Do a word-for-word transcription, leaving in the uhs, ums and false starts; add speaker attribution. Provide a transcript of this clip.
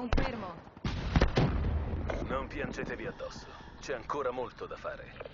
Speaker 1: Confermo.
Speaker 2: Non piangetevi addosso. C'è ancora molto da fare.